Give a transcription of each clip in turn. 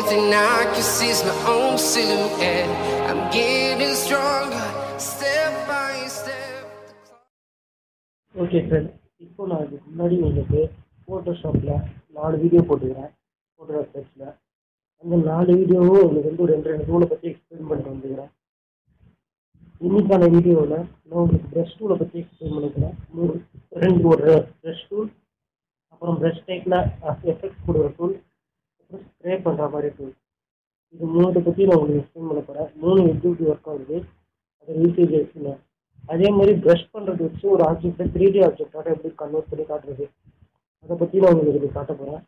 thing I can see is my own silhouette. I'm getting stronger, step by step. Okay friend, இப்போ நான் இதுக்கு முன்னாடி உங்களுக்கு ஃபோட்டோஷாப்பில் 4 video போட்டுக்கிறேன். ஃபோட்டோகிராஃப் சர்ச்சில் அந்த 4 வீடியோவும் உங்களுக்கு வந்து ஒரு 2 டூலை பற்றி எக்ஸ்பிளைன் பண்ணிட்டு வந்துக்கிறேன். இன்னைக்கான வீடியோவில் நான் உங்களுக்கு ப்ரஷ் டூலை பற்றி எக்ஸ்பிளைன் பண்ணிக்கிறேன். ஒரு ப்ரஷ் டூல், அப்புறம் ப்ரஷ் டைப்பில் எஃபெக்ட்ஸ் கொடுக்குற டூல், அப்புறம் ஸ்ப்ரே பண்ணுற மாதிரி டூல். இது 3 பற்றி நான் உங்களுக்கு எக்ஸ்பிளைன் பண்ண போகிறேன். 3 எப்படி ஒர்க் ஆகுது, அது யூசேஜ் இருக்குங்க. அதே மாதிரி ப்ரஷ் பண்ணுறது வச்சு ஒரு ஆப்ஜெக்டை 3D ஆப்ஜெக்டாக எப்படி கன்வெர்ட் பண்ணி காட்டுறது, அதை பற்றி நான் உங்களுக்கு இது காட்ட போகிறேன்.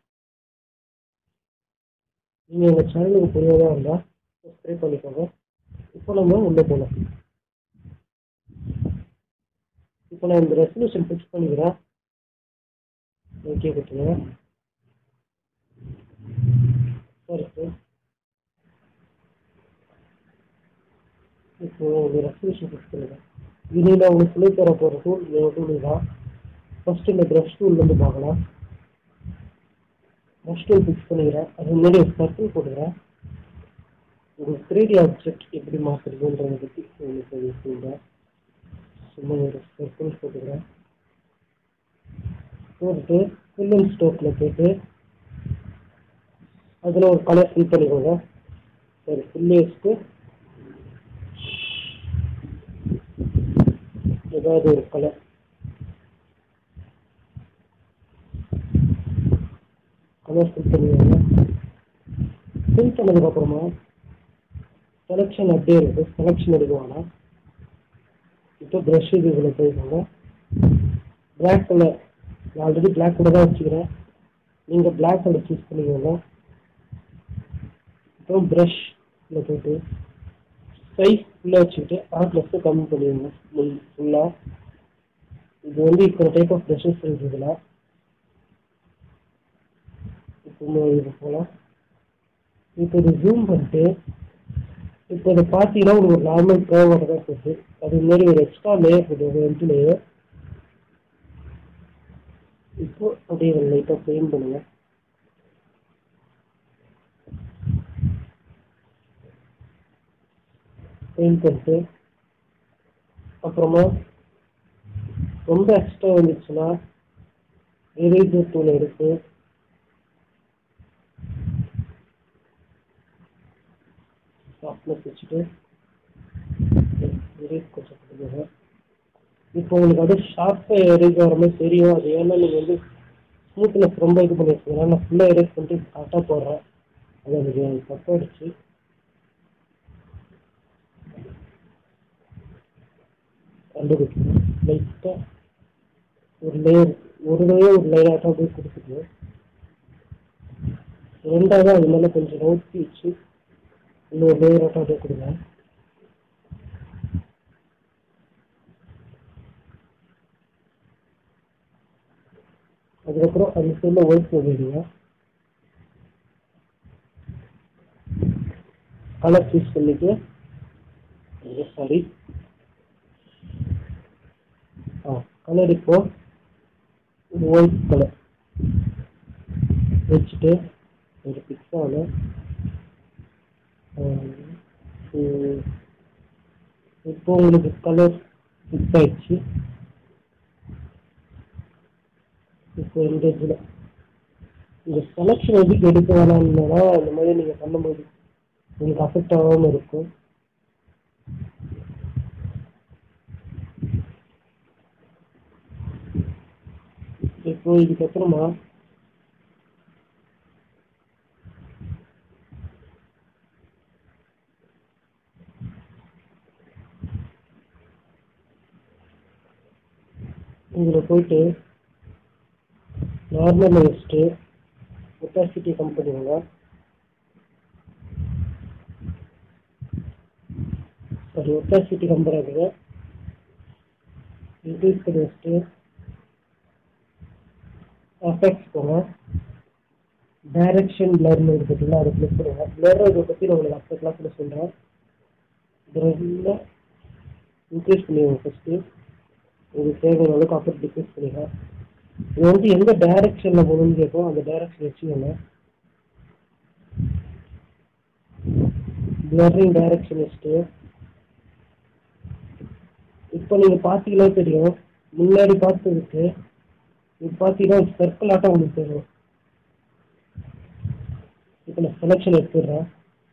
நீங்கள் எங்கள் சேனலுக்கு புரியதாக இருந்தால் சப்ஸ்கிரைப் பண்ணிக்கோங்க. இப்போ நம்ம உள்ளே போகலாம். இப்போ நான் இந்த ரெசல்யூஷன் ஃபிக்ஸ் பண்ணிக்கிறேன். ஓகே கொடுத்துருங்க. சரி சார், இப்போ ஒரு ரெசல்யூஷன் ஃபிக்ஸ் பண்ணிக்கிறேன். இது நான் உங்களுக்கு சொல்லி தர போகிற டூல் டூல் தான். ஃபஸ்ட்டு இந்த ப்ரஷ் டூல்லேருந்து பார்க்கலாம். ப்ரஷ் டூல் ஃபிக்ஸ் பண்ணிக்கிறேன். அது முன்னாடி ஒரு சர்க்கிள் போட்டுக்கிறேன். உங்களுக்கு 3D ஆப்ஜெக்ட் எப்படி மாற்றுறதுன்றதை பற்றி உங்களுக்கு சொல்கிறேன். சும்மா ஒரு சர்க்கிள் போட்டுக்கிறேன். போட்டுட்டு ஃபில் அண்ட் ஸ்ட்ரோக்கில் போய்ட்டு அதில் ஒரு கலர் ஃபில் பண்ணிக்கோங்க. சரி, ஃபில் வச்சுட்டு ஏதாவது ஒரு கலர் ஃபில் பண்ணிக்கோங்க. ஃபில் பண்ணதுக்கப்புறமா செலெக்ஷன் அப்படியே இருக்குது, செலெக்ஷன் எடுக்குவாங்க. இப்போ ப்ரஷ் இதில் போய்க்கோங்க. பிளாக் கலர், நான் ஆல்ரெடி பிளாக் கலர் தான் வச்சுக்கிறேன். நீங்கள் பிளாக் கலர் சூஸ் பண்ணிக்கோங்க. அப்புறம் ப்ரஷ்ல போய்ட்டு சைஸ் ஃபுல்லாக வச்சுக்கிட்டு R+ கம்மி பண்ணிடுங்க ஃபுல்லாக. இது வந்து இப்போ டைப் ஆஃப் ப்ரஷஸ் இருக்குதுல. இப்போ இது போகலாம். இப்போ இது ஜூம் பண்ணிட்டு இப்போ இதை பார்த்தீங்கன்னா உங்களுக்கு ஒரு நார்மல் கர்வோட தான் போகுது. அது மாதிரி ஒரு எக்ஸ்ட்ரா லேயர் போட்டு 2 லேயர். இப்போ அப்படியே லைட்டாக பெயிண்ட் பண்ணுங்க. பெயிண்ட் பண்ணிட்டு அப்புறமா ரொம்ப எக்ஸ்ட்ரா வந்துச்சுன்னா எரேசர் டூல் எடுத்து சாஃப்ட்னஸ் வச்சுட்டு எரேஸ் கொஞ்சம் கொடுங்க. இப்போ உங்களுக்கு அப்படியே ஷார்ப்பாக எரேஸ் ஆகிற மாதிரி தெரியும். அது ஏன்னா நீங்கள் வந்து ஸ்மூத்னஸ் ரொம்ப இது பண்ணி வச்சுக்கோங்க. நான் ஃபுல்லாக எரேஸ் பண்ணிட்டு கரெக்டாக போடுறேன். அது எனக்கு தப்பாயிடுச்சு. கண்டுபிடிக்கணும். லைட்டாக ஒரு லேயராக அப்படியே கொடுத்துட்டு ரெண்டாவது அது மேலே கொஞ்சம் நோக்கி வச்சு இன்னொரு லேயராக அப்படியே கொடுங்க. அதுக்கப்புறம் அந்த சைடில் ஒயிட் போடுவீங்க. கலர் சூஸ் பண்ணிட்டு சாரி கலர் இப்போ ஒயிட் கலர் வச்சுட்டு ஒரு பிக்ஸாவில் இப்போ உங்களுக்கு கலர் ஃபிக்ஸ் ஆயிடுச்சு. இப்போ இந்த இதில் இந்த செலெக்ஷன் எதுக்கு எடுக்க வேணாம்னா அந்த மாதிரி நீங்கள் பண்ணும்போது உங்களுக்கு அஃபெக்ட் ஆகாமல் இருக்கும். இப்போ இதுக்கப்புறமா இதில் போயிட்டு நார்மல் வச்சுட்டு ஒப்பாசிட்டி கம் பண்ணுவாங்க. சாரி, ஒப்பாசிட்டி கம் பண்ணாதுங்க. இன்க்ரீஸ் பண்ணி வச்சுட்டு எஃபெக்ட்ஸ் போங்க. டைரக்ஷன் பிளர்னு பார்த்தீங்கன்னா அதை கிளிக் பண்ணுங்க. பிளர் இதை பற்றி நான் உங்களுக்கு அடுத்த கிளாஸில் சொல்கிறேன். பிளரில் இன்க்ரீஸ் பண்ணிடுங்க. ஃபஸ்ட்டு உங்களுக்கு தேவையான அளவுக்கு அஃபெக்ட் டிக்ரீஸ் பண்ணிடுங்க. இது வந்து எந்த டைரக்ஷனில் போகணும்னு கேட்கும், அந்த டைரக்ஷன் வச்சுக்கோங்க. பிளரிங் டைரக்ஷனிஸ்ட்டு. இப்போ நீங்கள் பார்த்தீங்கன்னா தெரியும், முன்னாடி பார்த்ததுக்கு இப்போ பார்த்தீங்கன்னா சர்க்கிள் ஆட்டம் உங்களுக்கு தெரியும். இப்போ நான் செலெக்ஷன் எடுத்துடுறேன்,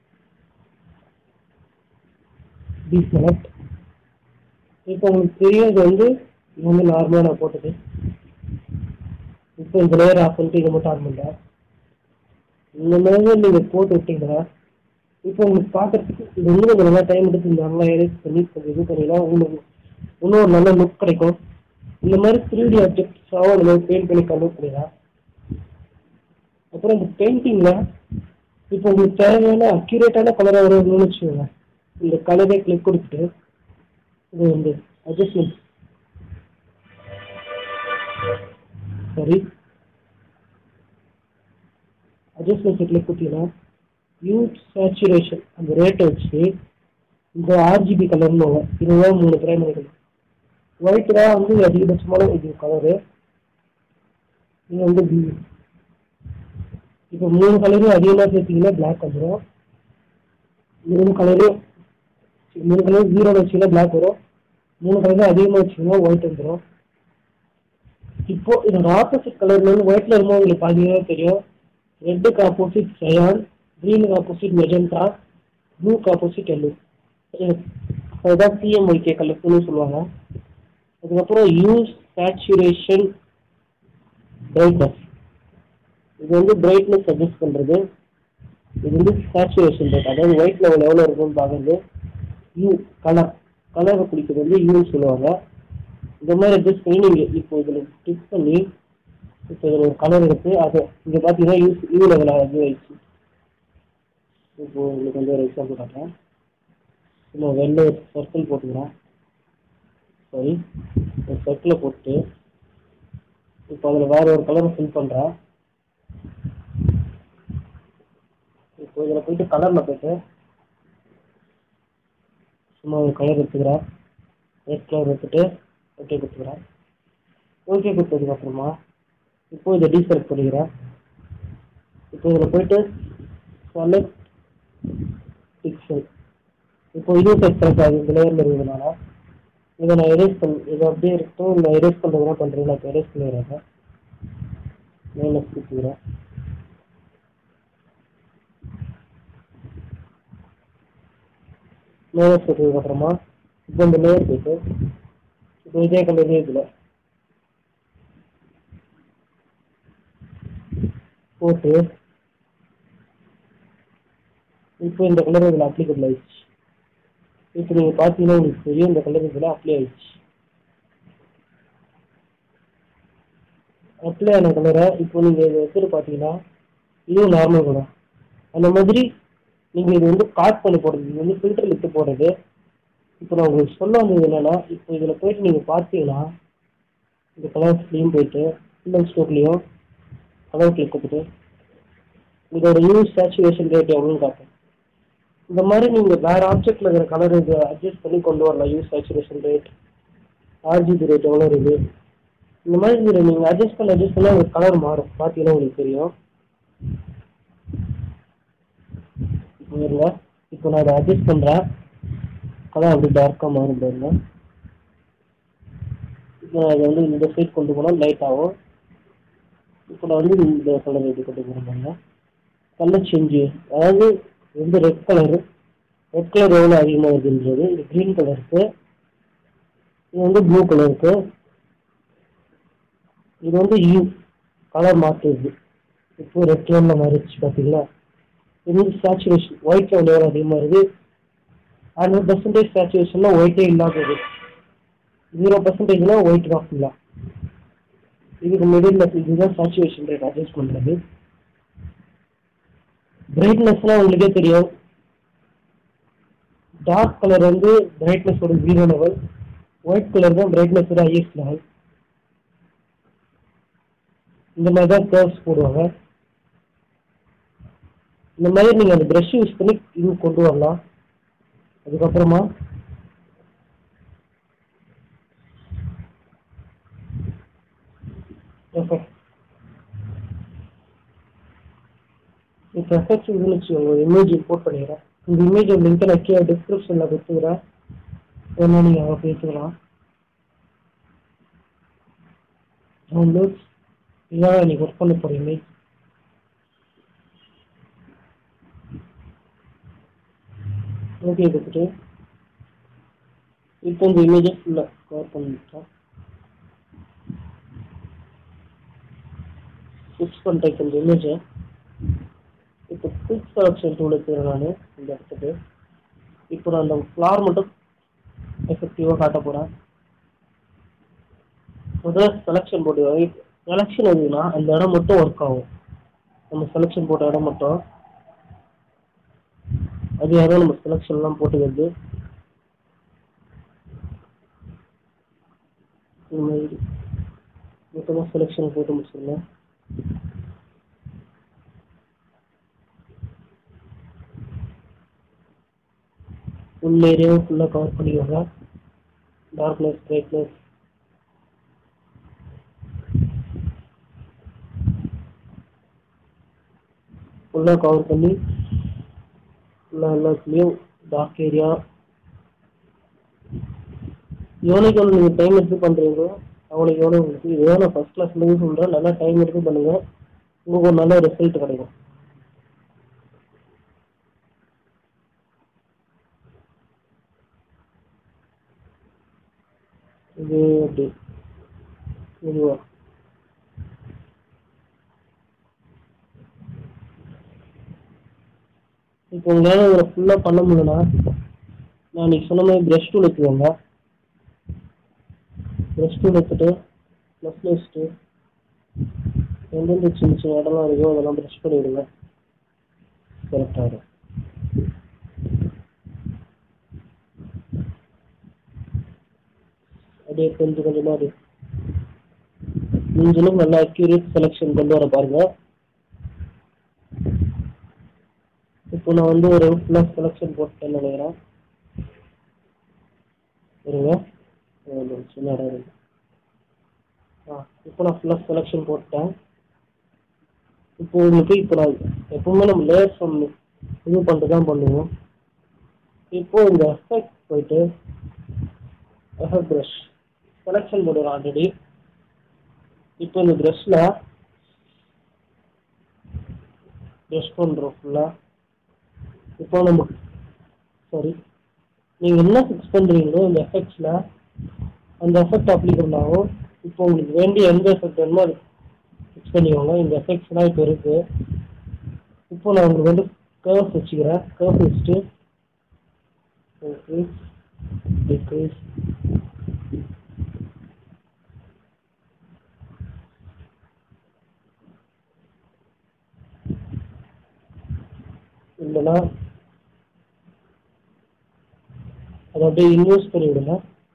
டீசெலக்ட். இப்போ உங்களுக்கு தெரியும் இது வந்து நார்மலாக நான் போட்டது. இப்போ இந்த லேயர் ஆஃப் பண்ணிட்டு இதை மட்டும் ஆன் பண்ணுறேன். இந்த மாதிரி நீங்கள் போட்டு விட்டீங்கன்னா இப்போ உங்களுக்கு பார்க்கறதுக்கு இது இன்னும் கொஞ்சம் நல்லா டைம் எடுத்து நல்லா எரேஸ் பண்ணி கொஞ்சம் இது பண்ணிங்கன்னா உங்களுக்கு இன்னும் ஒரு நல்ல லுக் கிடைக்கும். இந்த மாதிரி 3D ஆப்ஜெக்ட்ஸாகவும் இந்த மாதிரி பெயிண்ட் பண்ணி கன்வெர்ட் பண்ணிடலாம். அப்புறம் இந்த பெயிண்டிங்கில் இப்போ உங்களுக்கு தேவையான அக்யூரேட்டான கலராக வரும்னு வச்சுக்கோங்க. இந்த கலரே கிளிக் கொடுத்துட்டு இது வந்து அட்ஜஸ்ட்மெண்ட் கிளிக் கொடுத்தீங்கன்னா யூஸ் சேச்சுரேஷன் அந்த ரேட்டை வச்சு இந்த RGB கலர்னு வரும். இதுதான் 3 பிரைமரி. ஒயிட் தான் வந்து அதிகபட்சமான இது கலரு. இது வந்து ப்ளூ. இப்போ 3 கலரும் அதிகமாக சேர்த்திங்கன்னா பிளாக் வந்துடும். 3 கலரும் 0 வச்சிங்கன்னா பிளாக் வரும். 3 கலரும் அதிகமாக வச்சிங்கன்னா ஒயிட் வந்துடும். இப்போ இதோட ஆப்போசிட் கலர்ல வந்து ஒயிட்ல இருக்கும்போது உங்களுக்கு பாதியாக தெரியும். ரெட்டுக்கு ஆப்போசிட் சயான், கிரீனுக்கு ஆப்போசிட் மெஜெண்டா, ப்ளூக்கு ஆப்போசிட் எல்லோ. அதுதான் CMYK கலர்ஸ்னு சொல்லுவாங்க. அதுக்கப்புறம் யூஸ் சேச்சுரேஷன் பிரைட்னஸ். இது வந்து பிரைட்னஸ் அட்ஜஸ்ட் பண்ணுறது. இது வந்து சேச்சுரேஷன் ரேட், அதாவது ஒயிட் லெவல் எவ்வளோ இருக்குன்னு பார்க்குறது. யூ கலரை பிடிக்கிறது வந்து யூன்னு சொல்லுவாங்க. இந்த மாதிரி அட்ஜஸ்ட் பண்ணி நீங்கள் இப்போ இதில் கிளிக் பண்ணி இப்போ இதில் ஒரு கலர் எடுத்து அதை இங்கே பார்த்தீங்கன்னா யூ லெவல் ஆயிடுச்சு. இப்போ உங்களுக்கு வந்து ஒரு எக்ஸாம்பிள் காட்டுறேன். இன்னும் வெள்ளை சர்க்கிள் போட்டுக்கிறேன். சரி, ஒரு சர்க்கிளை போட்டு இப்போ அதில் வேறு ஒரு கலரை ஃபில் பண்ணுறேன். இப்போ இதில் போயிட்டு கலரில் போயிட்டு சும்மா ஒரு கலர் எடுத்துக்கிறேன். ரெட் கலர் எடுத்துட்டு ஓகே கொடுத்துக்கிறேன். ஓகே கொடுத்ததுக்கப்புறமா இப்போ இதை டீசெலக்ட் பண்ணிக்கிறேன். இப்போ இதில் போயிட்டு செலக்ட் பிக்சல். இப்போ இதுவும் செட் பண்ணுறாங்க இந்த லேயரில் இருக்கிறதுனால இதை நான் இதை அப்படியே இருக்கட்டும். இல்லை எரேஸ் பண்ணுறதுனா பண்ணுறேன். நான் இப்போ எரேஸ் பண்ணிடுறேன். மைனஸ் கொடுத்துக்கிறேன். மைனஸ் கொடுத்ததுக்கப்புறமா இப்போ இந்த லேயர் போயிட்டு இப்போ இதே கலர் இதில் போட்டு இப்போ இந்த கலர் இதில் அப்ளிகபிள் ஆயிடுச்சு. இப்போ நீங்கள் பார்த்தீங்கன்னா உங்களுக்கு தெரியும் இந்த கலர் இதில் அப்ளை ஆயிடுச்சு. அப்ளை ஆன கலரை இப்போ நீங்கள் இதை எடுத்துட்டு பார்த்தீங்கன்னா இதுவும் நார்மல் கலர். அந்த மாதிரி நீங்கள் இது வந்து காட் பண்ணி போடுறது, இது வந்து ஃபில்டர் எடுத்து போடுறது. இப்போ நான் உங்களுக்கு சொல்ல வந்தது என்னென்னா, இப்போ இதில் போயிட்டு நீங்கள் பார்த்தீங்கன்னா இந்த கலர்ஸ்லேயும் போயிட்டு ஃபுல் ஸ்டோர்லேயும் கலர் கிளிக் கொடுத்துட்டு இதோட யூஸ் சேச்சுரேஷன் ரேட் எவ்வளோன்னு காட்டும். இந்த மாதிரி நீங்கள் வேறு ஆப்ஜெக்டில் இருக்கிற கலர் இதை அட்ஜஸ்ட் பண்ணி கொண்டு வரலாம். Hue saturation rate, RGB rate எவ்வளோ இருக்குது. இந்த மாதிரி இதில் நீங்கள் அட்ஜஸ்ட் பண்ணால் ஒரு கலர் மாறும். பார்த்தீங்கன்னா உங்களுக்கு தெரியும். இப்போ நான் அதை அட்ஜஸ்ட் பண்ணுறேன். கலர் அப்படி டார்க்காக மாறும் பாருங்க. இப்போ நான் அதை வந்து இந்த சைட் கொண்டு போனால் லைட் ஆகும். இப்போ நான் வந்து இந்த கலர் இது கொண்டு போகிறேன். கலர் சேஞ்சு, அதாவது வந்து ரெட் கலர் எவ்வளோ அதிகமாக இருக்குன்றது. இது க்ரீன் கலருக்கு, இது வந்து ப்ளூ கலருக்கு, இது வந்து கலர் மாற்றுது. இப்போ ரெட் கலரில் மாறிடுச்சு பார்த்தீங்களா. இது வந்து சேச்சுரேஷன் ஒயிட் லெவல் எவ்வளோ அதிகமாக இருக்குது. 100% சேச்சுரேஷனில் ஒயிட்டே இல்லாதது. 0%னா ஒயிட் தான் ஃபுல்லாக. இதுக்கு மிடில் இதுதான் சேச்சுரேஷன் ரேட் அட்ஜஸ்ட் பண்ணுறது. பிரைட்னஸ்லாம் உங்களுக்கே தெரியும். டார்க் கலர் வந்து பிரைட்னஸோட 0 லெவல், ஒயிட் கலர் தான் பிரைட்னஸோட ஹையஸ்ட் லெவல். இந்த மாதிரி தான் கர்வ்ஸ் போடுவாங்க. இந்த மாதிரி நீங்கள் அந்த ப்ரஷ் யூஸ் பண்ணி இது கொண்டு வரலாம். அதுக்கப்புறமா இப்போ எஃபெக்ட்ஸ் இதுன்னு வச்சுக்கோங்க. இமேஜ் இம்போர்ட் பண்ணிடுறேன். இந்த இமேஜ் லிங்க் நான் கீழே டிஸ்கிரிப்ஷனில் கொடுத்துக்கிறேன், வேணா நீங்கள் அங்கே பேசிக்கலாம். டவுன்லோட்ஸ் இதான் நீங்கள் ஒர்க் பண்ண போகிற இமேஜ். ஓகே கொடுத்துட்டு இப்போ இந்த இமேஜை ஃபுல்லாக கவர் பண்ணிட்டோம். ஃபிக்ஸ் பண்ணிட்டேன் இந்த இமேஜை. இப்போ குயிக் செலக்ஷன் டூல் எடுத்துக்கிறேன் நான் இந்த இடத்துக்கு. இப்போ நான் அந்த ஃப்ளார் மட்டும் எஃபெக்டிவாக காட்ட போகிறேன். முதல்ல செலெக்ஷன் போட்டு செலெக்ஷன் எதுனா அந்த இடம் மட்டும் ஒர்க் ஆகும். நம்ம செலெக்ஷன் போட்ட இடம் மட்டும் அது யாரும் நம்ம செலெக்ஷன்லாம் போட்டுக்கிறது. இந்த மாதிரி மொத்தமாக செலெக்ஷன் போட்டு முடிச்சிடலாம். ஃபுல் ஏரியாவும் ஃபுல்லாக கவர் பண்ணிக்கோங்க. டார்க்னஸ், பிரைட்னஸ் ஃபுல்லாக கவர் பண்ணி ஃபுல்லாக எல்லாத்துலேயும் டார்க் ஏரியா எவ்வளோக்கு எவ்வளோ நீங்கள் டைம் எடுத்து பண்ணுறீங்களோ அவ்வளோக்கு எவ்வளோ உங்களுக்கு இதுதான் நான் ஃபஸ்ட் கிளாஸ்லேருந்து சொல்கிறேன். நல்லா டைம் எடுத்து பண்ணுங்கள், உங்களுக்கு ஒரு நல்ல ரிசல்ட் கிடைக்கும். இது அப்படி இதுவா இப்போ உங்களால் இதில் ஃபுல்லாக பண்ண முடியலன்னா நான் இன்னைக்கு சொன்ன மாதிரி ப்ரஷ் டூல் எடுத்துக்கோங்க. ப்ரஷ் டூல் எடுத்துட்டு ப்ளஸில் வச்சுட்டு எந்தெந்த சின்ன சின்ன இடம்லாம் இருக்கோ அதெல்லாம் ப்ரஷ் பண்ணிவிடுங்க, கரெக்டாக இருக்கும். அப்படியே கொஞ்சம் கொஞ்சமாக அது முடிஞ்சளவுக்கு நல்லா அக்யூரேட் செலெக்ஷன் கொண்டு வர பாருங்க. இப்போ நான் வந்து ஒரு ஃபுல்லாக செலெக்ஷன் போட்டேன்னு நினைக்கிறேன். இருங்க சின்ன இடம் இருக்கு. இப்போ நான் ஃபுல்லாக செலெக்ஷன் போட்டேன். இப்போ உங்களுக்கு இப்போ நான் எப்பவுமே நம்ம லேயர்ஸ் இது பண்ணிட்டு தான் பண்ணுவோம். இப்போ இந்த எஃபெக்ட் போயிட்டு எஃபெக்ட் ப்ரஷ் செலெக்ஷன் போடுறோம் ஆல்ரெடி. இப்போ இந்த ப்ரஷ்ல ப்ரஷ் பண்ணுறோம் ஃபுல்லாக. இப்போ நம்ம சாரி நீங்கள் என்ன ஃபிக்ஸ் பண்ணுறீங்களோ இந்த எஃபெக்ட்ஸில் அந்த எஃபெக்ட் அப்ளை பண்ணாலும் இப்போ உங்களுக்கு வேண்டிய எந்த எஃபெக்ட் வேணுமோ அது ஃபிக்ஸ் பண்ணிக்கோங்க. இந்த எஃபெக்ட்ஸ்லாம் இப்போ இருக்குது. இப்போ நான் உங்களுக்கு வந்து கர்வ்ஸ் வச்சுக்கிறேன். கர்வ்ஸ் வச்சுட்டு இன்க்ரீஸ் டிக்ரீஸ் இல்லைன்னா அதை அப்படியே இன்வெஸ்ட் பண்ணிவிடுங்க.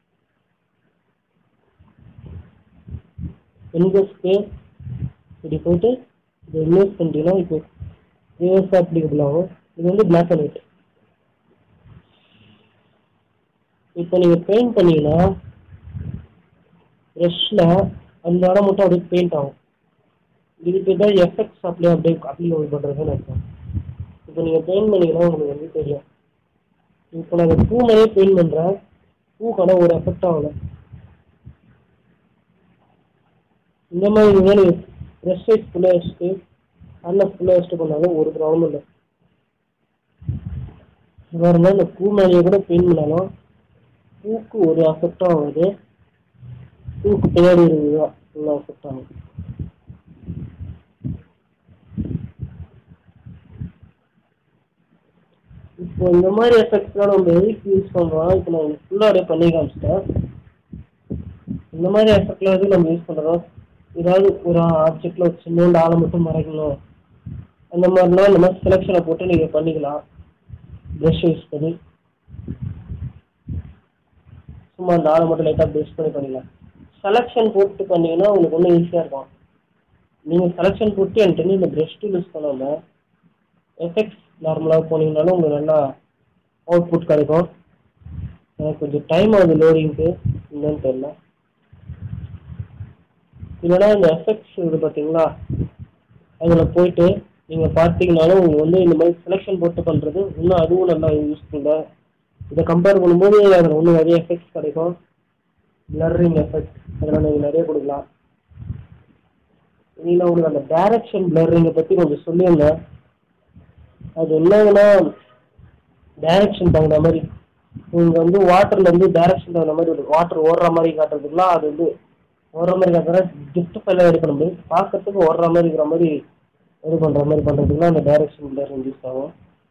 இன்வெஸ்ட்க்கு இப்படி போயிட்டு இதை இன்வெஸ்ட் பண்ணிட்டீங்கன்னா இப்போ ரிவர்ஸ் அப்ளிகபிள் ஆகும். இது வந்து பிளாக் அண்ட் ஒயிட். இப்போ நீங்கள் பெயிண்ட் பண்ணீங்கன்னா ப்ரஷ்ல அந்த இடம் மட்டும் அப்படியே பெயிண்ட் ஆகும். இதுக்கு தான் எஃபெக்ட்ஸ் அப்படியே பண்ணுறதுன்னு அர்த்தம். இப்போ நீங்கள் பெயிண்ட் பண்ணிங்கன்னா உங்களுக்கு வந்து தெரியும். இப்போ நான் பூ மாதிரியே பெயிண்ட் பண்ணுறேன், பூக்கான ஒரு எஃபெக்ட் ஆகலை. இந்த மாதிரி நீங்கள் ப்ரெஷ் சைஸ் ஃபுல்லாக வச்சுட்டு அதில் ஃபுல்லாக வச்சுட்டு பண்ணாலும் ஒரு ப்ராப்ளமும் இல்லை. வேறு மாதிரி இந்த பூ மேலேயே கூட பெயிண்ட் பண்ணாலும் பூக்கு ஒரு எஃபெக்டும் ஆகுது, பூக்கு பின்னாடி இருக்குதா ஃபுல்லாக எஃபெக்ட் ஆகுது. இப்போ இந்த மாதிரி எஃபெக்ட்ஸ்லாம் நம்ம எதுக்கு யூஸ் பண்ணுறோம்? இப்போ நான் ஃபுல்லாக அப்படியே பண்ணி காமிச்சிட்டேன். இந்த மாதிரி எஃபெக்ட்லாம் எதுக்கு நம்ம யூஸ் பண்ணுறோம்? ஏதாவது ஒரு ஆப்ஜெக்டில் ஒரு சின்ன ஆளை மட்டும் மறைக்கணும் அந்த மாதிரிலாம் இந்த மாதிரி செலெக்ஷனை போட்டு நீங்கள் பண்ணிக்கலாம். ப்ரஷ் யூஸ் பண்ணி சும்மா அந்த ஆளை மட்டும் லைட்டாக ப்ரஷ் பண்ணிக்கலாம். செலெக்ஷன் போட்டு பண்ணிங்கன்னா உங்களுக்கு ஒன்றும் ஈஸியாக இருக்கும். நீங்கள் செலெக்ஷன் போட்டு என்கிட்ட இந்த ப்ரஷ் டூல் யூஸ் பண்ணாமல் எஃபெக்ட்ஸ் நார்மலாக போனீங்கனாலும் உங்களுக்கு நல்லா அவுட்புட் கிடைக்கும். எனக்கு கொஞ்சம் டைம் ஆகுது லோடிங்க்கு, என்னன்னு தெரியல. இல்லைனா இந்த எஃபெக்ட்ஸ் இது பார்த்தீங்களா அதில் போயிட்டு நீங்கள் பார்த்தீங்கனாலும் உங்களுக்கு வந்து இந்த மாதிரி செலெக்ஷன் போட்டு பண்ணுறது இன்னும் அதுவும் நல்லா யூஸ்ஃபுல்லாக. இதை கம்பேர் பண்ணும்போது அதில் இன்னும் நிறைய எஃபெக்ட்ஸ் கிடைக்கும். பிளர்ரிங் எஃபெக்ட் அதெல்லாம் நீங்கள் நிறைய கொடுக்கலாம். நீங்கள் உங்களுக்கு அந்த டைரக்ஷன் பிளர்ரிங்கை பற்றி கொஞ்சம் சொல்லியிருந்தேன். அது என்னன்னா டைரக்ஷன் தகுந்த மாதிரி நீங்கள் வந்து வாட்டர்லேருந்து டைரக்ஷன் தகுந்த மாதிரி வாட்டர் ஓடுற மாதிரி காட்டுறதுக்குலாம் அது வந்து ஓடுற மாதிரி காட்டுறதுனா ஜிஃப்ட் ஃபைலாக எடுக்க முடியும். பார்க்கறதுக்கு ஓடுற மாதிரி இருக்கிற மாதிரி இது பண்ணுற மாதிரி பண்ணுறதுக்குலாம் அந்த டைரக்ஷன் பிளரிங் யூஸ் ஆகும்.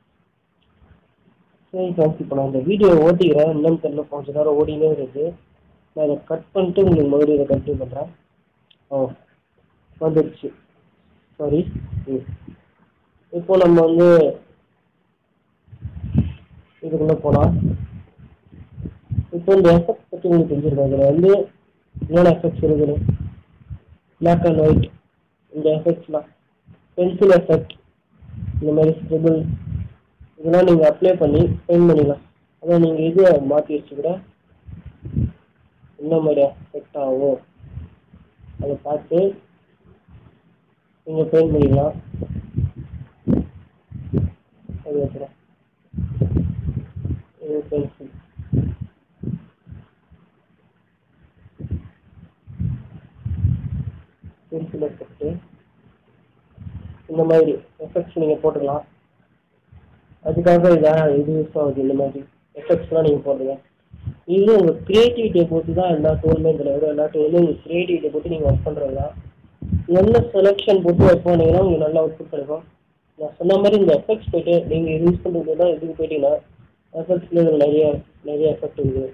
சரி ஃப்ரெண்ட்ஸ், இப்போ நான் இந்த வீடியோ ஓட்டிக்கிறேன். என்னன்னு தெரியல, கொஞ்சம் நேரம் ஓடினே இருக்குது. நான் இதை கட் பண்ணிட்டு உங்களுக்கு மறுபடியும் இதை கண்டினியூ பண்ணுறேன். வந்துடுச்சு. சாரி. இப்போ நம்ம வந்து இதுக்குள்ளே போகலாம். இப்போ இந்த எஃபெக்ட் பற்றி உங்களுக்கு தெரிஞ்சிருக்கோம். இதில் வந்து என்னென்ன எஃபெக்ட்ஸ் இருக்குது, பிளாக் அண்ட் ஒயிட் இந்த எஃபெக்ட்ஸ்லாம், பென்சில் எஃபெக்ட், இந்த மாதிரி ஸ்கிரிபிள் இதெல்லாம் நீங்கள் அப்ளை பண்ணி பெயிண்ட் பண்ணிக்கலாம். அதான் நீங்கள் இது மாற்றி வச்சு கூட என்ன மாதிரி எஃபெக்ட் ஆகும் அதை பார்த்து நீங்கள் பெயிண்ட் பண்ணிக்கலாம். அதுக்கப்புறம் இது பென்சில் பென்சில் எஃபெக்ட்டு இந்த மாதிரி எஃபெக்ட்ஸ் நீங்கள் போட்டுக்கலாம். அதுக்காக இது யூஸ் ஆகுது. இந்த மாதிரி எஃபெக்ட்ஸ்லாம் நீங்கள் போடுங்க. இது உங்கள் க்ரியேட்டிவிட்டியை பொறுத்து தான். எல்லா டூலுமே கிடையாது. எல்லா டூலுமே உங்கள் க்ரியேட்டிவிட்டியை பொறுத்து நீங்கள் ஒர்க் பண்ணுறது தான். என்ன செலெக்ஷன் போட்டு ஒர்க் பண்ணிங்கன்னா உங்களுக்கு நல்லா அவுட்புட் கிடைக்கும். நான் சொன்ன மாதிரி இந்த எஃபெக்ட்ஸ் போய்ட்டு நீங்கள் யூஸ் பண்ணுறது தான் இதுக்கு போயிட்டீங்கன்னா எஃபெக்ட்ஸில் இதில் நிறைய எஃபெக்ட் இருக்குது.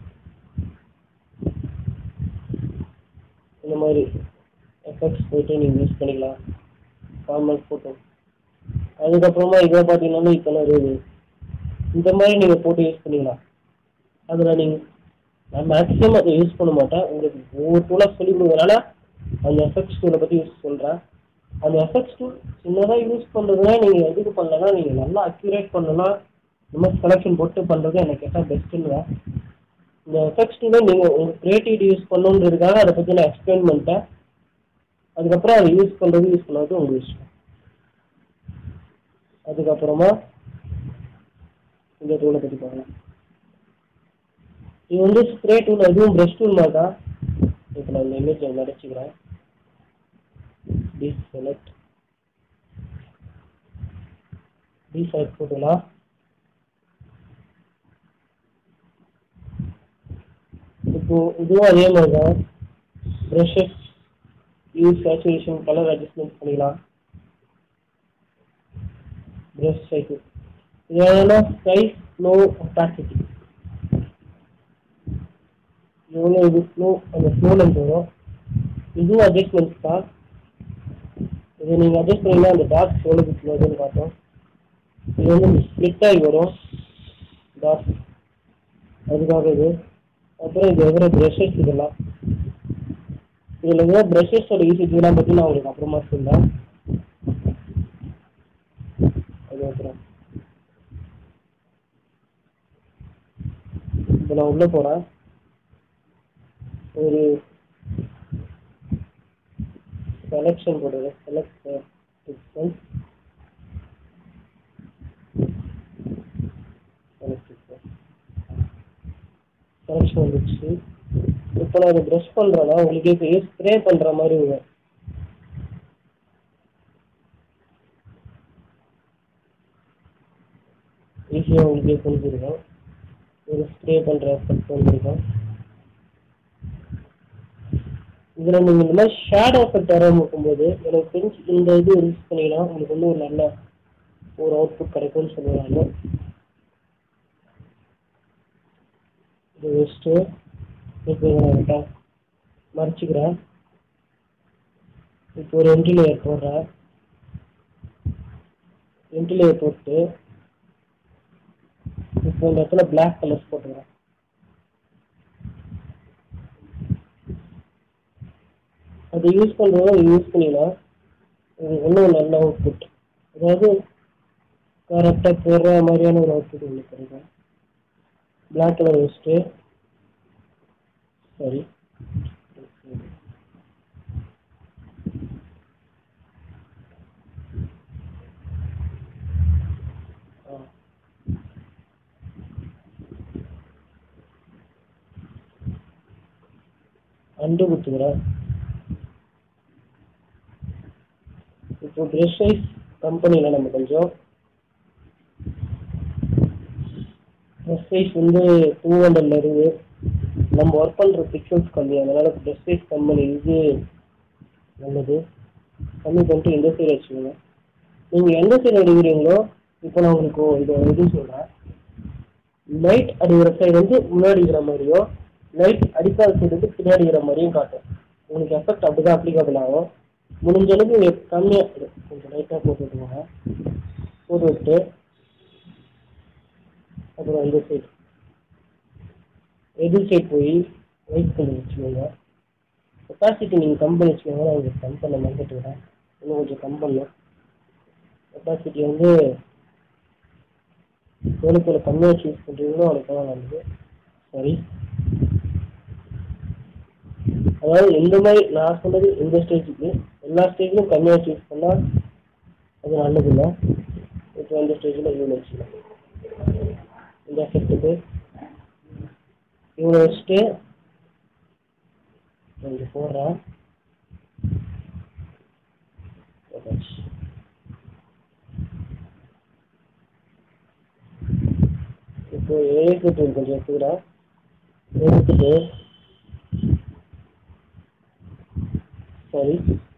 இந்த மாதிரி எஃபெக்ட்ஸ் போய்ட்டு நீங்கள் யூஸ் பண்ணிக்கலாம். நார்மல் ஃபோட்டோ அதுக்கப்புறமா இதை பார்த்தீங்கன்னா இப்போலாம் இருக்குது. இந்த மாதிரி நீங்கள் போட்டு யூஸ் பண்ணிக்கலாம். அதில் நான் மேக்ஸிமம் அதை யூஸ் பண்ண மாட்டேன். உங்களுக்கு ஒவ்வொரு டூலாக சொல்லி கொடுக்குறதுனால அந்த எஃபெக்ட்ஸ் டூலை பற்றி யூஸ் சொல்கிறேன். அந்த எஃபெக்ட்ஸ் டூல் சின்னதாக யூஸ் பண்ணுறதுனா நீங்கள் எதுக்கு பண்ணலன்னா நீங்கள் நல்லா அக்யூரேட் பண்ணலாம். இந்த மாதிரி செலெக்ஷன் போட்டு பண்ணுறது எனக்கு கேட்டால் பெஸ்ட்டுன்னு. இந்த எஃபெக்ட்ஸ் டூலை நீங்கள் உங்கள் க்ரியேட்டிவிட்டி யூஸ் பண்ணணுன்றதுக்காக அதை பற்றி நான் எக்ஸ்பிளைன் பண்ணிட்டேன். அதுக்கப்புறம் அதை யூஸ் பண்ணாது உங்களுக்கு இஷ்டம். அதுக்கப்புறமா இந்த டூலை பற்றி பார்க்கலாம். இது வந்து ஸ்ப்ரே டூல், அதுவும் ப்ரஷ் டூல் மாதிரி தான். இப்போ நான் இந்த இமேஜை அடைச்சிக்கிறேன். டீசெலக்ட் போட்டுக்கலாம். இப்போ இதுவும் அதே மாதிரி தான். Brushes hue saturation colour adjustment பண்ணிக்கலாம். ப்ரஷ் சைக்கிள் இது என்னன்னா சைஸ் ஸ்லோ ஒப்பாசிட்டி எவ்வளோ இது ஸ்லோ அந்த ஸ்லோலன்ஸ் வரும். இதுவும் அட்ஜஸ்ட்மெண்ட்ஸ் தான். இதை நீங்கள் அட்ஜஸ்ட் பண்ணிங்கன்னா அந்த டாட்ஸ் எவ்வளோ ஸ்லோதுன்னு காட்டும். இது வந்து ஸ்ப்ளிட் ஆகி வரும் டாட்ஸ், அதுக்காக இது. அப்புறம் இது எவ்வளோ ப்ரஷஸ் இதெல்லாம் இதில் எவ்வளோ ப்ரஷஸோட யூசேஜ்லாம் பற்றி நான் உங்களுக்கு அப்புறமா சொல்லேன். அதுக்கப்புறம் இப்போ நான் உள்ளே போகிறேன். ஒரு செலெக்ஷன் போடுறேன். செலெக்ஷன் வந்துச்சு. இப்போ நான் இதை ப்ரஷ் பண்ணுறேன்னா உங்களுக்கு இப்போ ஸ்ப்ரே பண்ணுற மாதிரி வரும். ஈஸியாக உங்களுக்கு புரிஞ்சிருக்கும். ஒரு ஸ்ப்ரே பண்ணுற எஃபெக்ட் வந்துருக்கும். இதில் நீங்கள் இந்த மாதிரி ஷேடோ எஃபெக்ட் ஆரம்பிக்கும்போது எனக்கு தெரிஞ்சு இந்த இது யூஸ் பண்ணிங்கன்னா உங்களுக்கு வந்து ஒரு நல்ல ஒரு அவுட்புட் கிடைக்கும்னு சொல்லுவாங்க. இது வச்சுட்டு இப்போ நான் மறைச்சிக்கிறேன். இப்போ ஒரு என்ட்ரி லேயர் போடுறேன். என்ட்ரி லேயர் போட்டு இப்போ இந்த இடத்துல பிளாக் கலர்ஸ் போட்டுக்கிறேன். அது யூஸ் பண்ணுறதோ யூஸ் பண்ணிக்கலாம். இது இன்னும் நல்ல அவுட்புட், அதாவது கரெக்டாக போடுற மாதிரியான ஒரு அவுட்புட் உங்களுக்கு கிடைக்கும். பிளாக் கலர் வச்சுட்டு சரி அண்டு கொடுத்துக்கிறேன். இப்போ ப்ரஷ் சைஸ் கம்பெனியில் நம்ம கொஞ்சம் ப்ரஷ் சைஸ் வந்து 200 இருக்குது. நம்ம ஒர்க் பண்ணுற பிக்சல்ஸ் கம்மி, அதனால் ப்ரஷ் சைஸ் கம்பெனி இது நல்லது. கம்மி பண்ணிட்டு இந்த சைடு வச்சுக்கோங்க. நீங்கள் எந்த சைடு அடிக்கிறீங்களோ, இப்போ நான் உங்களுக்கு இதை எதுவும் சொல்கிறேன். லைட் அடிக்கிற சைடு வந்து முன்னாடி இருக்கிற மாதிரியோ, லைட் அடிக்காத சைடு வந்து பின்னாடி இருக்கிற மாதிரியும் காட்டும். உங்களுக்கு எஃபெக்ட் அப்படி தான் அப்ளிகபிள் ஆகும். முடிஞ்ச அளவுக்கு நீங்கள் கம்மியாக கொஞ்சம் லைட்டாக போட்டு விட்டுக்கோங்க. போட்டு விட்டு அப்புறம் இந்த சைடு எதிர் சைடு போய் ஒயிட் பண்ணி வச்சுக்கோங்க. கெப்பாசிட்டி நீங்கள் கம் பண்ணி வச்சுக்கோங்க. நான் உங்களுக்கு கம் பண்ண மறந்துட்டுக்கிறேன். இன்னும் கொஞ்சம் கம் பண்ணணும். கெப்பாசிட்டி வந்து எவ்வளோ கம்மியாக சூஸ் பண்ணுறீங்களோ அவ்வளோக்காக நல்லது. சரி, அதாவது இந்த மாதிரி நான் சொன்னது இந்த ஸ்டேஜுக்கு, எல்லா ஸ்டேஜ்லையும் கம்மியாக சூஸ் பண்ணால் அது நல்லது இல்லை. இப்போ இந்த ஸ்டேஜில் இவ்வளோ வச்சுக்கலாம். இந்த எஃபெக்ட்டுக்கு இவ்வளோ வச்சுட்டு கொஞ்சம் போடுறேன். இப்போ ஏகட்டு கொஞ்சம் எடுத்துக்கிறேன். எடுத்துட்டு சரி,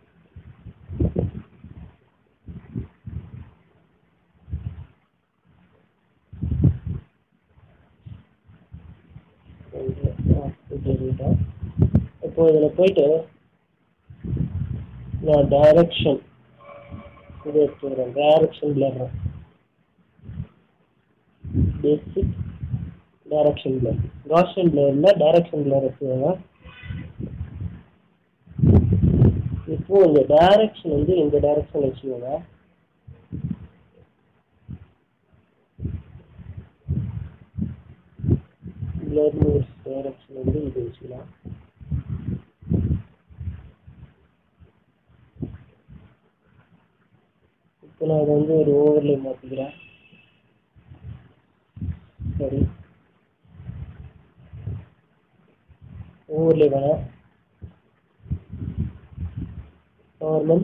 இப்போ இதில் போயிட்டு நான் டைரக்ஷன் இது எடுத்துக்கிறேன். Direction blur, basic direction blur, Gaussian பிளரில் டைரக்ஷன் பிளர் எடுத்துக்கோங்க. இப்போ இந்த டைரக்ஷன் வந்து இந்த டைரக்ஷன் வச்சுக்கோங்க. டைரக்ஷன் வந்து இது வச்சுக்கலாம். இப்போ நான் அதை வந்து ஒரு ஓவர்லே மாற்றிக்கிறேன். சரி, ஓவர்லே வேணாம், நார்மல்.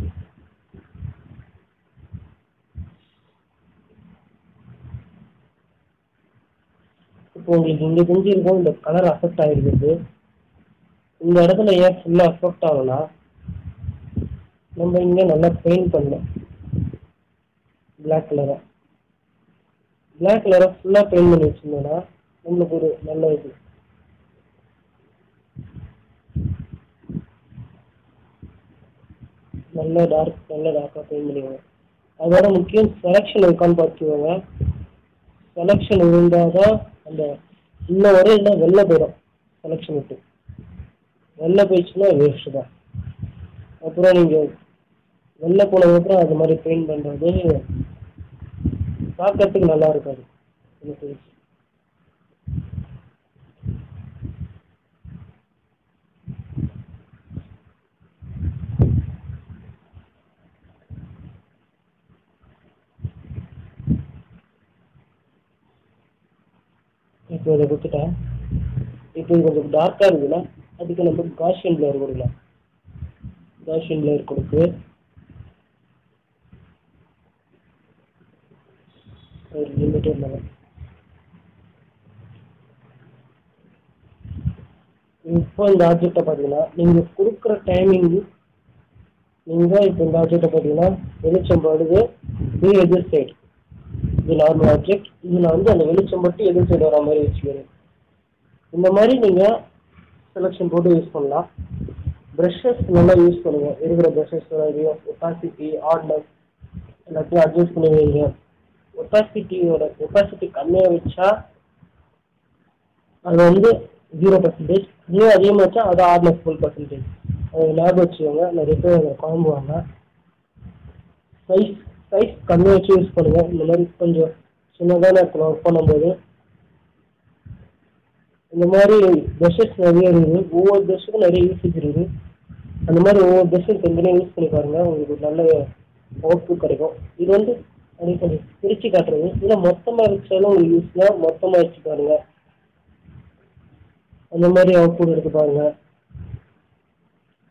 இப்போ உங்களுக்கு இங்கே தெரிஞ்சிருக்கும் இந்த கலர் அஃபெக்ட் ஆகிருக்குது. இந்த இடத்துல ஏன் ஃபுல்லாக அஃபெக்ட் ஆகும்னா, நம்ம இங்கே நல்லா பெயிண்ட் பண்ணலாம். பிளாக் கலரை ஃபுல்லாக பெயிண்ட் பண்ணி வச்சுருந்தோன்னா நம்மளுக்கு ஒரு நல்ல இது. நல்ல டார்க்காக பெயிண்ட் பண்ணிக்கோங்க. அதோட முக்கியம் செலெக்ஷன் இருக்கான்னு பார்த்துக்கோங்க. செலெக்ஷன் இருந்தால் தான் அந்த இன்னும் வரை இல்லை வெளில போயிடும். செலெக்ஷன் விட்டு வெளில போயிடுச்சுன்னா வேஸ்ட்டு தான். அப்புறம் நீங்கள் வெளில போனதுக்கப்புறம் அது மாதிரி பெயிண்ட் பண்ணுறது பார்க்கறதுக்கு நல்லா இருக்காது. எனக்கு இப்போ இதை கொடுத்துட்டேன். இப்போ இது கொஞ்சம் டார்க்காக இருக்குதுன்னா அதுக்கு நம்ம காஷியன் பிளர் கொடுக்கலாம். காஷியன் பிளர் கொடுத்து ஒரு லிமிட்டட் லெவல். இப்போ இந்த ஆப்ஜெக்டை பார்த்தீங்கன்னா நீங்கள் கொடுக்குற டைமிங்கு, நீங்கள் இப்போ இந்த ஆப்ஜெக்டை பார்த்தீங்கன்னா வெளிச்சம் படுது, இது எதிர் சைடு, இது நார்மல் ஆப்ஜெக்ட். இதில் வந்து அந்த வெளிச்சம் மட்டும் எதிர் சைடு வர மாதிரி வச்சுக்கிறேன். இந்த மாதிரி நீங்கள் செலெக்ஷன் போட்டு யூஸ் பண்ணலாம். ப்ரஷஸ் நல்லா யூஸ் பண்ணுங்கள். இருக்கிற ப்ரஷஸ் ஒப்பாசிட்டி, ஹார்ட்னஸ் எல்லாத்தையும் அட்ஜஸ்ட் பண்ணி வைங்க. ஒப்பாசிட்டி கம்மியாக வச்சா அது வந்து 0%, இன்னும் அதிகமாக வச்சா அது ஹார்ட்னஸ் 1%. அது ஞாபகம் வச்சுக்கோங்க. நிறைய பேர் குழம்புவாங்க. சைஸ் கம்மியாக வச்சு யூஸ் பண்ணுங்கள். இந்த மாதிரி கொஞ்சம் சின்னதாக இருக்கணும் ஒர்க் பண்ணும்போது. இந்த மாதிரி ப்ரஷஸ் நிறைய இருக்குது. ஒவ்வொரு ப்ரஷுக்கும் நிறைய யூசேஜ் இருக்குது. அந்த மாதிரி ஒவ்வொரு ப்ரஷும் தனியாக யூஸ் பண்ணி பாருங்கள். உங்களுக்கு ஒரு நல்ல அவுட்புட் கிடைக்கும். இது வந்து அப்படி கொஞ்சம் பிரித்து காட்டுறது. இல்லை மொத்தமாக வச்சாலும் உங்களுக்கு யூஸ்னால் மொத்தமாக வச்சு பாருங்கள். அந்த மாதிரி அவுட்புட் எடுத்து பாருங்கள்.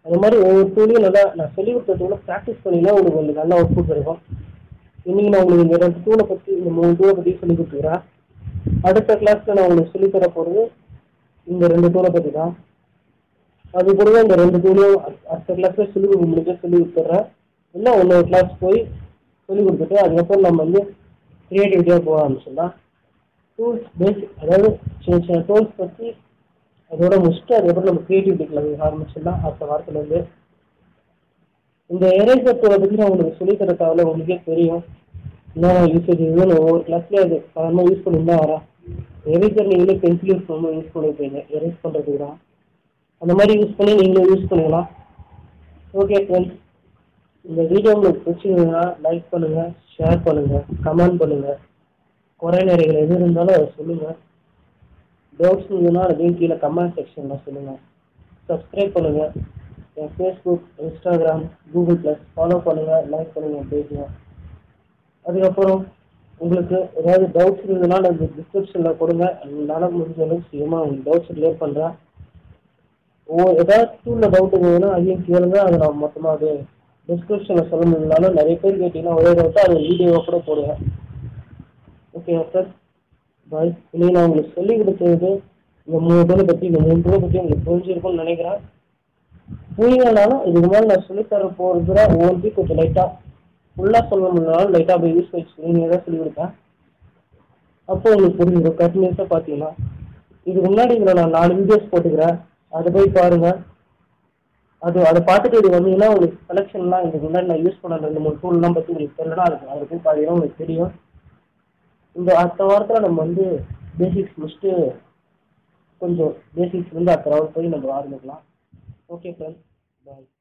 அந்த மாதிரி ஒவ்வொரு டூலையும் நல்லா நான் சொல்லி கொடுத்த டூலை ப்ராக்டிஸ் பண்ணினா உங்களுக்கு கொஞ்சம் நல்ல அவுட்புட் கிடைக்கும். இன்னைக்கு நான் உங்களுக்கு இந்த 2 டூலை பற்றி இந்த 3 டூலை பற்றி சொல்லி கொடுத்துக்கிறேன். அடுத்த கிளாஸில் நான் உங்களுக்கு சொல்லித்தர போகிறது இந்த 2 டூலை பற்றி தான். அது கூடவே இந்த 2 டூலையும் அடுத்த கிளாஸில் சொல்லி கொடுத்துட்றேன். இல்லை இன்னொரு கிளாஸ் போய் சொல்லி கொடுத்துட்டு அதுக்கப்புறம் நம்ம வந்து க்ரியேட்டிவிட்டியாக போக ஆரம்பிச்சோம்னா டூல்ஸ் பேசிக், அதாவது சின்ன சின்ன டூல்ஸ் பற்றி அதோட முடிச்சுட்டு அதுக்கப்புறம் நம்ம க்ரியேட்டிவிட்டிக்கு ஆரம்பிச்சிடலாம். அடுத்த வாரத்துலேருந்து இந்த எரேசர் டூலை பற்றி நான் உங்களுக்கு சொல்லித்தர தேவையில்ல, உங்களுக்கே தெரியும் என்ன யூசேஜ் இதுன்னு. ஒவ்வொரு கிளாஸ்லேயும் அது சாதாரணமாக யூஸ் பண்ணி தான் வரேன். எரேசர் நீங்களே பென்சில் யூஸ் பண்ணும்போது யூஸ் பண்ணிருப்பீங்க எரேஸ் பண்ணுறதுக்கு தான். அந்த மாதிரி யூஸ் பண்ணி நீங்களும் யூஸ் பண்ணிக்கலாம். ஓகே ஃப்ரெண்ட்ஸ், இந்த வீடியோ உங்களுக்கு பிடிச்சிருந்ததுன்னா லைக் பண்ணுங்கள், ஷேர் பண்ணுங்கள், கமெண்ட் பண்ணுங்கள். குறை நிறைகள் எது இருந்தாலும் அதை சொல்லுங்கள். டவுட்ஸ் இருந்ததுன்னா அதையும் கீழே கமெண்ட் செக்ஷனில் சொல்லுங்கள். சப்ஸ்கிரைப் பண்ணுங்கள். என் Facebook, Instagram, Google plus follow பண்ணுங்கள், லைக் பண்ணுங்கள், பேசுங்க. அதுக்கப்புறம் உங்களுக்கு ஏதாவது டவுட்ஸ் இருந்ததுன்னா அந்த டிஸ்கிரிப்ஷனில் கொடுங்க. என்னால் முடிஞ்ச அளவுக்கு சீக்கிரமாக உங்களுக்கு டவுட்ஸ் கிளியர் பண்ணுறேன். ஏதாவது டூலில் டவுட் இருந்ததுன்னா அதையும் கேளுங்க. அதை நான் மொத்தமாக அது டிஸ்கிரிப்ஷனில் சொல்ல முடியலனாலும் நிறைய பேர் கேட்டிங்கன்னா ஒரே டவுட்டாக அது வீடியோவை கூட போடுவேன். Okay sir, bye. இன்னைக்கு நான் உங்களுக்கு சொல்லி கொடுத்தது இந்த 3 டூலை பற்றி உங்களுக்கு புரிஞ்சிருக்கும்னு நினைக்கிறேன். புரியலனாலும் இதுக்கு மேலே நான் சொல்லித்தர போகிறதுல ஒவ்வொன்றையும் கொஞ்சம் லைட்டாக ஃபுல்லாக சொல்ல முடியலனாலும் லைட்டாக அப்படி யூஸ் வச்சு நீங்கள் தான் சொல்லிக் கொடுப்பேன். அப்போ உங்களுக்கு புரிஞ்சிடும். கண்டினியூஸாக பார்த்தீங்கன்னா இதுக்கு முன்னாடி இதில் நான் 4 வீடியோஸ் போட்டுக்கிறேன். அதை போய் பாருங்கள். அதை பார்த்துட்டு இது வந்தீங்கன்னா உங்களுக்கு செலெக்ஷன்லாம் இதுக்கு முன்னாடி நான் யூஸ் பண்ண 2-3 டூல்லாம் பற்றி உங்களுக்கு தெரியலனா அதை போய் பார்த்தீங்கன்னா உங்களுக்கு தெரியும். இந்த அடுத்த வாரத்தில் நம்ம வந்து பேசிக்ஸ் முடிச்சுட்டு கொஞ்சம் பேசிக்ஸ் வந்து அடுத்த ரவுண்ட் போய் நம்ம ஆரம்பிக்கலாம். ஓகே ஃப்ரெண்ட்ஸ், பாய்.